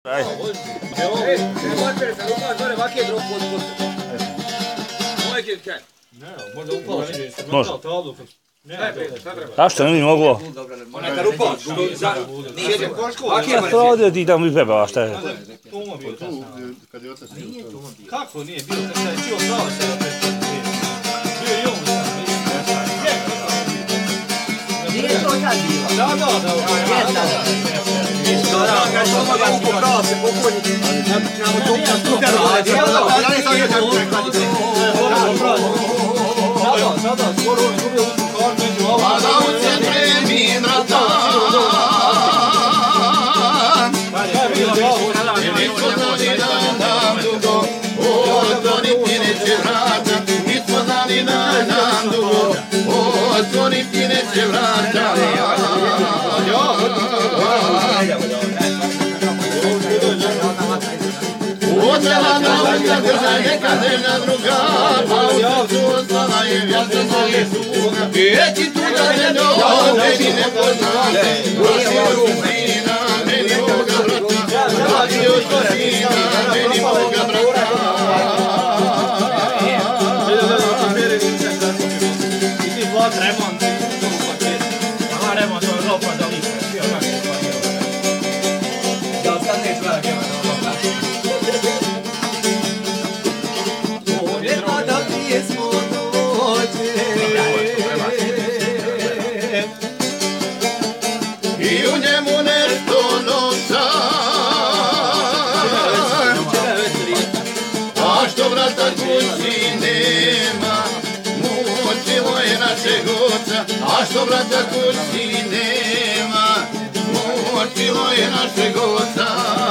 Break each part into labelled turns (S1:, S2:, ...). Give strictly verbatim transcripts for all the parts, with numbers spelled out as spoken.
S1: Aj.
S2: Ej, ne se rukaš gore ovakje drog pod posto. Moj kid kaj?
S3: Ne, možda upala nije
S1: Može.
S3: instrumental tablu. Ne,
S2: šta treba?
S1: Zašto ne bi moglo?
S2: Ona kad rupaš, nije košku.
S1: Ja to ovdje ti da mi pebava, šta je?
S3: Tuma bio
S4: Tu, kad je otac bio to.
S3: Kako nije bio? Kad je čio pravo se opet. Bio je i on sam.
S5: Nije to kad bilo.
S3: Da, da, da.
S5: Jest, da, da.
S2: Da, kad smo ga upo pravo se pokonji. Namo to na skuteru. Ja ne sam jedan čekati.
S3: Sada, sada, skoro on izgubio uzmu kar među ovo.
S4: Pa da u centre mi vratan.
S3: Kaj je bilo djavo?
S4: Nismo znali da nam dugo, o, to niti neće vraćat. Nismo znali da nam dugo, o, to niti neće vraćat. Odvela na ulica drža neka zemlja druga, pa u srcu ostala je vjetrna i suga. Eći tuđa zemljo, meni ne poznate, vratio su sina, meni moga brata, vratio su sina, meni moga brata.
S3: I ti vlad remont, aha remont, to je ropa za lice, bio kako je planio.
S2: Da, sad ne izgleda kjema na ono.
S5: Jedna da pjesmo dođe.
S4: I u njemu nešto novca, a što vrata kući nema, mučilo je našeg oca. A što vrata kući nema, mučilo je našeg oca.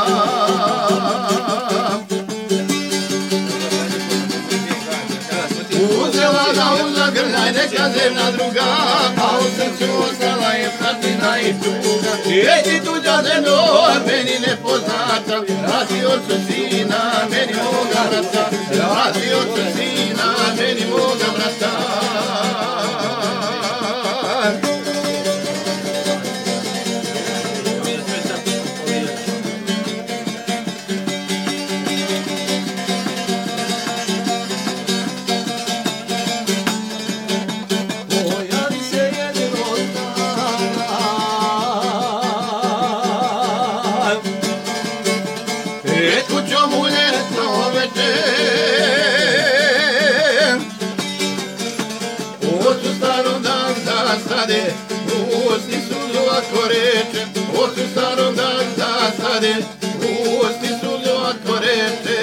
S4: Uzela ga uza grljaj neka zemlja druga, a u srcu ostala je pratina i tuga. Eći tuđa zemljo, meni nepoznata, vrati ocu sina, meni moga brata, vrati ocu sina, meni moga brata. Usti su ljubako reče, ocu starom dan zasade, usti su ljubako reče.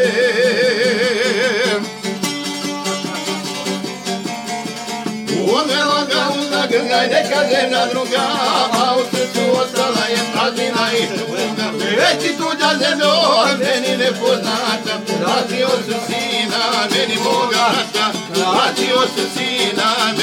S4: Odvela ga uza grljaj neka zemlja druga, a u srcu ostala je praznina i tuga. Eći tuđa zemljo, meni nepoznata, vrati ocu sina, meni moga brata, vrati ocu sina,